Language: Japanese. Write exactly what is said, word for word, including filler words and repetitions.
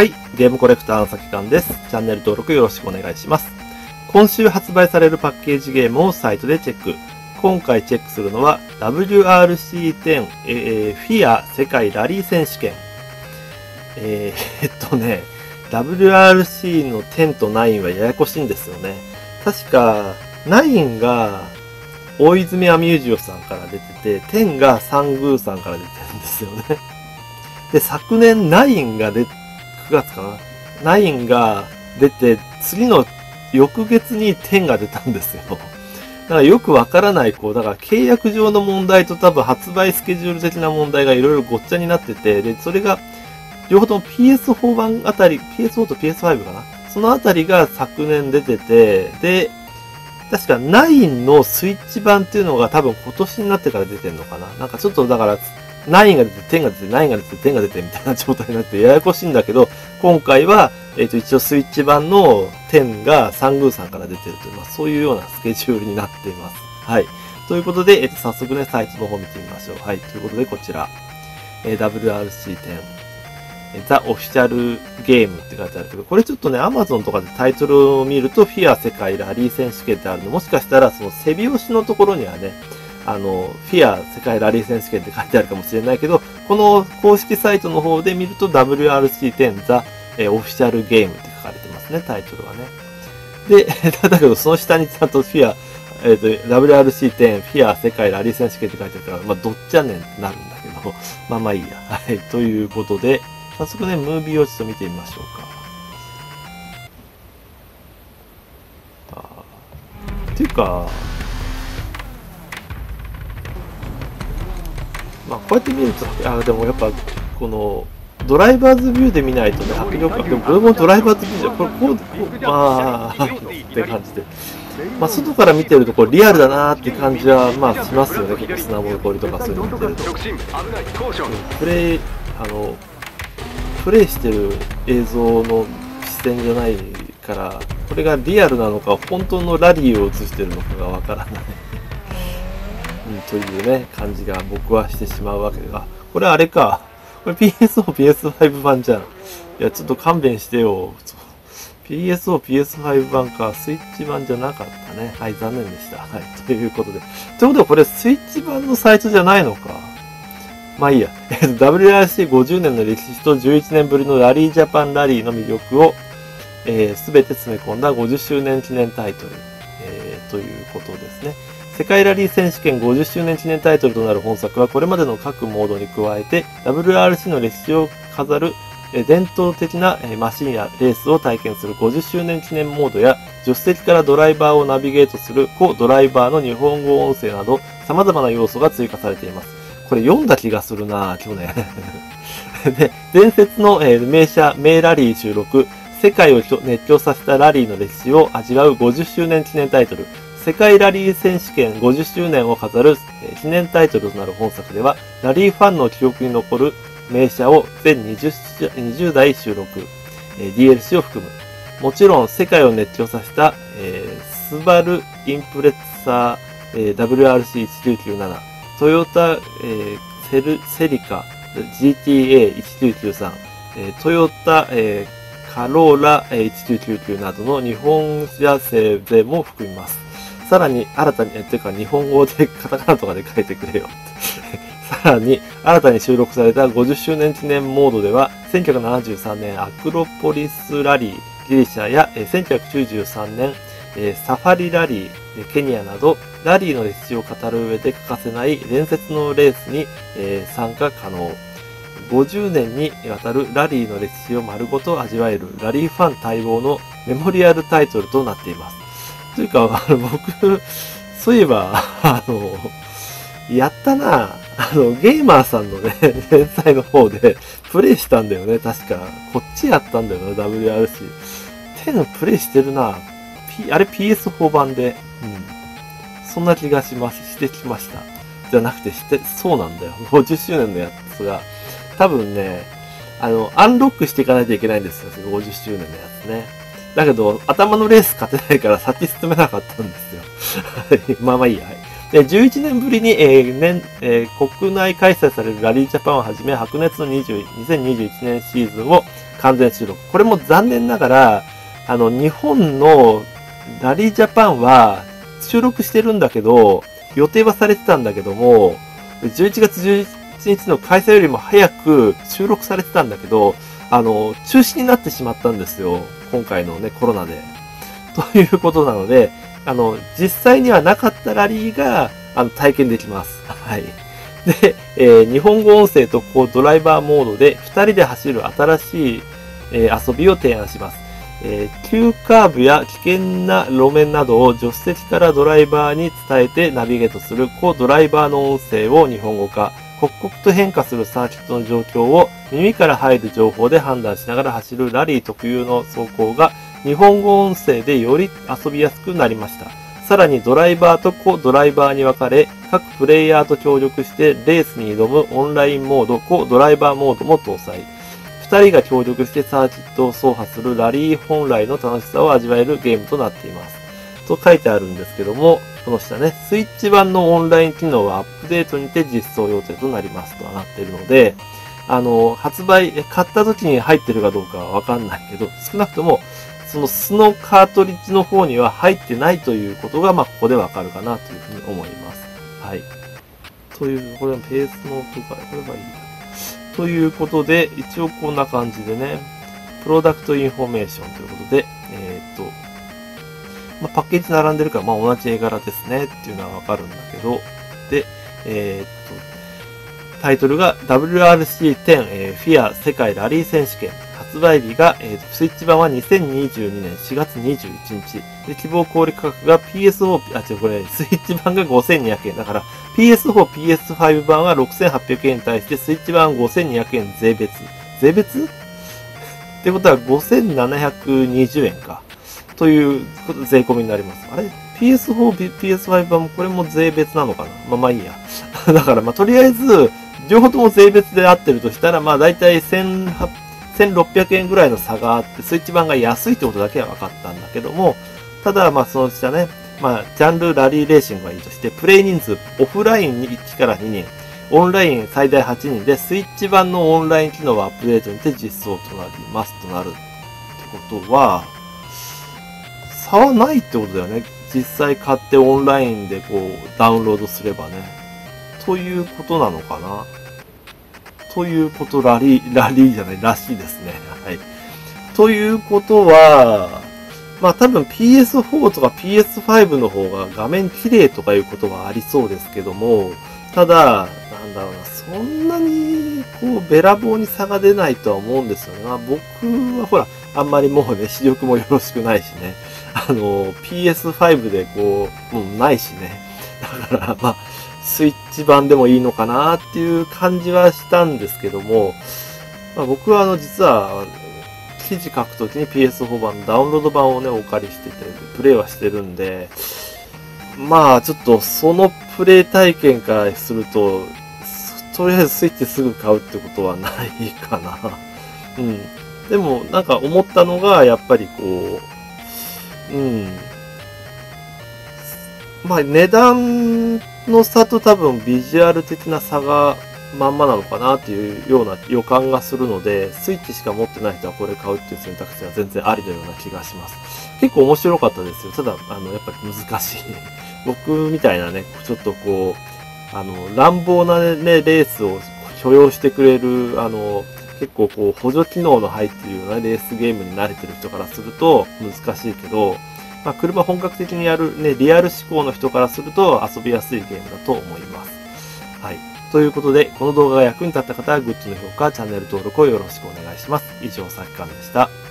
はい、ゲームコレクターのさきかんです。チャンネル登録よろしくお願いします。今週発売されるパッケージゲームをサイトでチェック。今回チェックするのは ダブリューアールシーテン、えー、フィア世界ラリー選手権。えー、えっとね、ダブリューアールシー のテンとナインはややこしいんですよね。確か、ナインが大泉アミュージオさんから出てて、テンがサングーさんから出てるんですよね。で、昨年ナインが出て、くがつかなナインが出て、次の翌月にテンが出たんですよ。だからよくわからない、こう、だから契約上の問題と多分発売スケジュール的な問題がいろいろごっちゃになってて、で、それが、両方とも ピーエスフォー 版あたり、ピーエスフォー と ピーエスファイブ かなそのあたりが昨年出てて、で、確かナインのスイッチ版っていうのが多分今年になってから出てんのかななんかちょっとだから、ナインが出て、テンが出て、ナインが出て、テンが出てみたいな状態になってややこしいんだけど、今回は、えっと、一応スイッチ版のテンがサングーさんから出てるという、まあそういうようなスケジュールになっています。はい。ということで、えっと、早速ね、サイトの方見てみましょう。はい。ということで、こちら、えー、ダブリューアールシーテン、ザ・オフィシャルゲームって書いてあるけど、これちょっとね、Amazon とかでタイトルを見ると、フィア世界ラリー選手権ってあるの、もしかしたらその背拍子のところにはね、あの、フィア世界ラリー選手権って書いてあるかもしれないけど、この公式サイトの方で見ると ダブリューアールシーテン ザ・オフィシャルゲームって書かれてますね、タイトルはね。で、だけどその下にちゃんとフィア、えっと、ダブリューアールシーテン フィア世界ラリー選手権って書いてあるから、まあ、どっちやねんってなるんだけど、まあまあいいや。はい。ということで、早速ね、ムービーをちょっと見てみましょうか。あっていうか、まあ、こうやって見ると、あ、でもやっぱ、この、ドライバーズビューで見ないとね、迫力が、でもこれもドライバーズビューじゃん。これ、こう、こうまあ、って感じで。まあ、外から見てると、これリアルだなーって感じは、まあ、しますよね。結構砂ぼこりとかそういうの見てると。プレイ、あの、プレイしてる映像の視線じゃないから、これがリアルなのか、本当のラリーを映してるのかがわからない。うん、というね、感じが僕はしてしまうわけで。あ、これあれか。これ ピーエスオー、ピーエスファイブ 版じゃん。いや、ちょっと勘弁してよ。ピーエスオー、ピーエスファイブ 版か、スイッチ版じゃなかったね。はい、残念でした。はい、ということで。ということはこれスイッチ版のサイトじゃないのか。まあいいや。ダブリューアールシーごじゅう 年の歴史とじゅういちねんぶりのラリージャパンラリーの魅力を、えー、すべて詰め込んだごじゅっしゅうねん記念タイトル、えー、ということですね。世界ラリー選手権ごじゅっしゅうねん記念タイトルとなる本作はこれまでの各モードに加えて ダブリューアールシー の歴史を飾る伝統的なマシンやレースを体験するごじゅっしゅうねん記念モードや助手席からドライバーをナビゲートするコドライバーの日本語音声など様々な要素が追加されています。これ読んだ気がするな去年。で、伝説の名車、名ラリー収録、世界を熱狂させたラリーの歴史を味わうごじゅっしゅうねん記念タイトル、世界ラリー選手権ごじゅっしゅうねんを飾る記念タイトルとなる本作では、ラリーファンの記憶に残る名車を全 20, 20台収録、ディーエルシー を含む。もちろん世界を熱狂させた、えー、スバルインプレッサー、えー、ダブリューアールシーせんきゅうひゃくきゅうじゅうなな、トヨタ、えー、セルセリカ ジーティーエーせんきゅうひゃくきゅうじゅうさん、えー、トヨタ、えー、カローラ、えー、せんきゅうひゃくきゅうじゅうきゅうなどの日本車製でも含みます。さらに新たに、え、ていうか日本語でカタカナとかで書いてくれよ。さらに新たに収録されたごじゅっしゅうねん記念モードでは、せんきゅうひゃくななじゅうさんねんアクロポリスラリーギリシャやせんきゅうひゃくきゅうじゅうさんねんサファリラリーケニアなど、ラリーの歴史を語る上で欠かせない伝説のレースに参加可能。ごじゅうねんにわたるラリーの歴史を丸ごと味わえるラリーファン待望のメモリアルタイトルとなっています。というか、あの、僕、そういえば、あの、やったな、あの、ゲーマーさんのね、連載の方で、プレイしたんだよね、確か。こっちやったんだよな、ダブリューアールシー。テンプレイしてるな。P、あれ ピーエスフォー 版で、うん。そんな気がします、してきました。じゃなくて、して、そうなんだよ。ごじゅっしゅうねんのやつが、多分ね、あの、アンロックしていかないといけないんですよ、ごじゅっしゅうねんのやつね。だけど、頭のレース勝てないから先進めなかったんですよ。まあまあいいや。で、じゅういちねんぶりに、えー年えー、国内開催されるラリージャパンをはじめ、白熱のにじゅうにせんにじゅういちねんシーズンを完全収録。これも残念ながら、あの、日本のラリージャパンは収録してるんだけど、予定はされてたんだけども、じゅういちがつじゅういちにちの開催よりも早く収録されてたんだけど、あの、中止になってしまったんですよ。今回のね、コロナで。ということなので、あの、実際にはなかったラリーが、あの、体験できます。はい。で、えー、日本語音声とこうドライバーモードでふたりで走る新しい、えー、遊びを提案します。えー、急カーブや危険な路面などを助手席からドライバーに伝えてナビゲートするコドライバーの音声を日本語化。刻々と変化するサーキットの状況を耳から入る情報で判断しながら走るラリー特有の走行が日本語音声でより遊びやすくなりました。さらにドライバーとコドライバーに分かれ、各プレイヤーと協力してレースに挑むオンラインモード、コドライバーモードも搭載。二人が協力してサーキットを走破するラリー本来の楽しさを味わえるゲームとなっています。と書いてあるんですけども、この下ね、スイッチ版のオンライン機能はアップデートにて実装予定となりますとなっているので、あの、発売、買った時に入ってるかどうかはわかんないけど、少なくとも、その素のカートリッジの方には入ってないということが、まあ、ここでわかるかなというふうに思います。はい。という、これはペースノートか、これはいい。ということで、一応こんな感じでね、プロダクトインフォメーションということで、えー、っと、まあ、パッケージ並んでるから、まあ、同じ絵柄ですねっていうのはわかるんだけど、で、えー、っと、タイトルが ダブリューアールシーテン、えー、フィア世界ラリー選手権。発売日が、えー、スイッチ版はにせんにじゅうにねんしがつにじゅういちにち。で、希望小売価格が ピーエスフォー、あ、違う、これ、スイッチ版がごせんにひゃくえん。だから、ピーエスフォー、ピーエスファイブ 版はろくせんはっぴゃくえんに対して、スイッチ版ごせんにひゃくえん税別。税別ってことはごせんななひゃくにじゅうえんか。という税込みになります。あれ ピーエスフォー、ピーエスファイブ 版もこれも税別なのかな。まあまあいいや。だからまあとりあえず、両方とも税別で合ってるとしたら、まあだいたいせんろっぴゃくえんぐらいの差があって、スイッチ版が安いってことだけは分かったんだけども、ただまあそうしたね、まあジャンルラリーレーシングがいいとして、プレイ人数、オフラインいちからににん、オンライン最大はちにんで、スイッチ版のオンライン機能はアップデートにて実装となりますとなるってことは、差はないってことだよね。実際買ってオンラインでこうダウンロードすればね。ということなのかな。ということラリー、ラリーじゃないらしいですね。はい。ということは、まあ多分 ピーエスフォー とか ピーエスファイブ の方が画面綺麗とかいうことはありそうですけども、ただ、なんだろうな、そんなにこうべらぼうに差が出ないとは思うんですよね。まあ、僕はほら、あんまりもうね、視力もよろしくないしね。あの、ピーエスファイブ でこう、もうないしね。だから、まあ、スイッチ版でもいいのかなっていう感じはしたんですけども、まあ、僕はあの、実は、記事書くときに ピーエスフォー 版、ダウンロード版をね、お借りしてて、プレイはしてるんで、まあ、ちょっとそのプレイ体験からすると、とりあえずスイッチすぐ買うってことはないかな。うん。でも、なんか思ったのが、やっぱりこう、うん。まあ、値段の差と多分ビジュアル的な差がまんまなのかなっていうような予感がするので、スイッチしか持ってない人はこれ買うっていう選択肢は全然ありのような気がします。結構面白かったですよ。ただ、あの、やっぱり難しい。僕みたいなね、ちょっとこう、あの、乱暴なね、レースを許容してくれる、あの、結構こう、補助機能の入っているようなレースゲームに慣れてる人からすると難しいけど、まあ、車本格的にやるね、リアル思考の人からすると遊びやすいゲームだと思います。はい。ということで、この動画が役に立った方はグッドの評価、チャンネル登録をよろしくお願いします。以上、さきかんでした。